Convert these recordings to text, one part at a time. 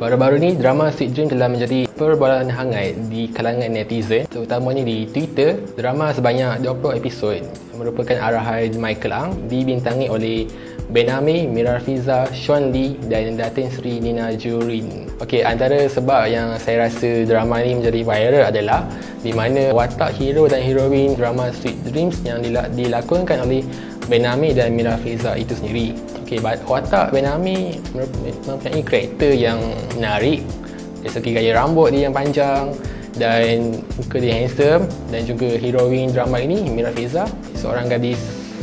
Baru-baru ni, drama Sweet Dream telah menjadi perbalahan hangat di kalangan netizen, terutamanya di Twitter. Drama sebanyak 20 episod merupakan arahan Michael Ang, dibintangi oleh Ben Ami, Mira Fiza, Sean Lee dan Datin Sri Nina Jurin. Okey, antara sebab yang saya rasa drama ni menjadi viral adalah di mana watak hero dan heroin drama Sweet Dreams yang dilakonkan oleh Ben Ami dan Mira Fiza itu sendiri. Okey, watak Ben Ami mempunyai karakter yang menarik dari segi gaya rambut dia yang panjang dan muka dia handsome, dan juga heroin drama ini Mira Fiza, seorang gadis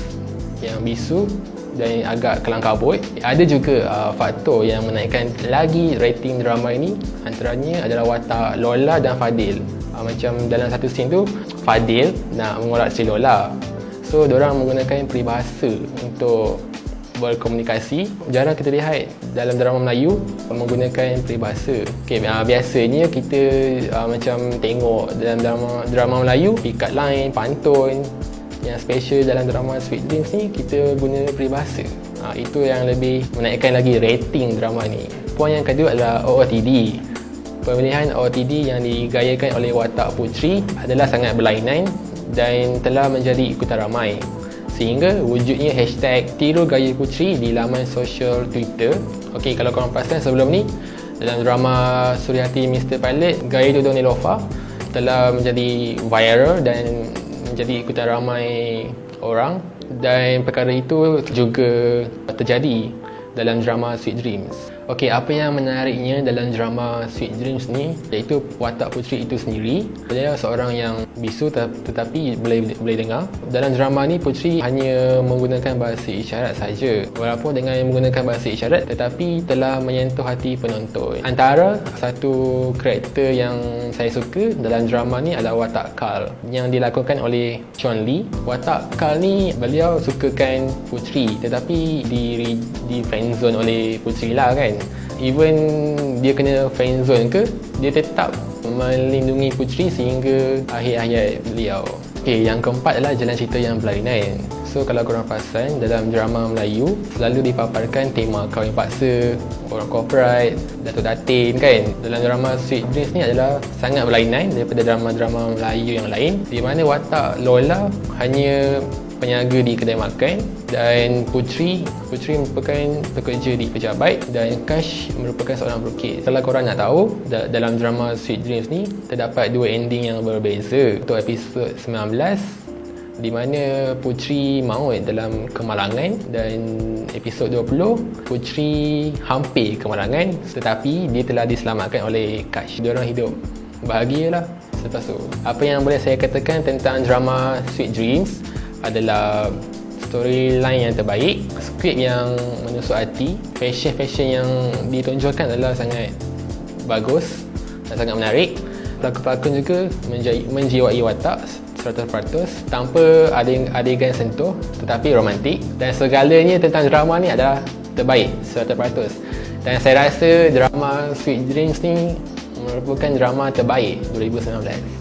yang bisu dan agak kelang kabut. Ada juga faktor yang menaikkan lagi rating drama ini, antaranya adalah watak Lola dan Fadil. Macam dalam satu scene tu, Fadil nak mengorak si Lola, so diorang menggunakan peribahasa untuk berkomunikasi. Jarang kita lihat dalam drama Melayu menggunakan peribahasa. Okay, biasanya kita macam tengok dalam drama Melayu, pikat line, pantun. Yang special dalam drama Sweet Dreams ni, kita guna peribahasa. Itu yang lebih menaikkan lagi rating drama ni. Poin yang kedua adalah OOTD. Pemilihan OOTD yang digayakan oleh watak Puteri adalah sangat berlainan dan telah menjadi ikutan ramai, sehingga wujudnya hashtag tiru gaya Puteri di laman sosial Twitter. Okey, kalau korang perasan sebelum ni, dalam drama Suryati Mr. Pilot, gaya duduk Nilofa telah menjadi viral dan menjadi ikutan ramai orang, dan perkara itu juga terjadi dalam drama Sweet Dreams. Okey, apa yang menariknya dalam drama Sweet Dreams ni iaitu watak Puteri itu sendiri. Dia seorang yang bisu tetapi boleh dengar. Dalam drama ni Puteri hanya menggunakan bahasa isyarat saja. Walaupun dengan menggunakan bahasa isyarat tetapi telah menyentuh hati penonton. Antara satu karakter yang saya suka dalam drama ni adalah watak Carl yang dilakonkan oleh Sean Lee. Watak Carl ni, beliau sukakan Puteri tetapi di friendzone oleh Puteri lah kan. Even dia kena friendzone ke, dia tetap melindungi Puteri sehingga akhir hayat beliau. Okay, yang keempat adalah jalan cerita yang berlainan. So kalau korang perasan, dalam drama Melayu selalu dipaparkan tema kahwin paksa, orang corporate, Datuk Datin kan. Dalam drama Sweet Dreams ni adalah sangat berlainan daripada drama-drama Melayu yang lain, di mana watak Lola hanya penjaga di kedai makan, dan Puteri merupakan pekerja di pejabat, dan Kash merupakan seorang pelukis. Kalau korang nak tahu, dalam drama Sweet Dreams ni terdapat dua ending yang berbeza. Untuk episod 19 di mana Puteri maut dalam kemalangan, dan episod 20 Puteri hampir kemalangan tetapi dia telah diselamatkan oleh Kash. Diorang hidup bahagialah selepas tu. Apa yang boleh saya katakan tentang drama Sweet Dreams adalah storyline yang terbaik, skrip yang menusuk hati, fashion yang ditonjolkan adalah sangat bagus dan sangat menarik. Pelakon-pelakon juga menjiwai watak 100% tanpa adegan sentuh tetapi romantik, dan segalanya tentang drama ni adalah terbaik 100%. Dan saya rasa drama Sweet Dreams ni merupakan drama terbaik 2019.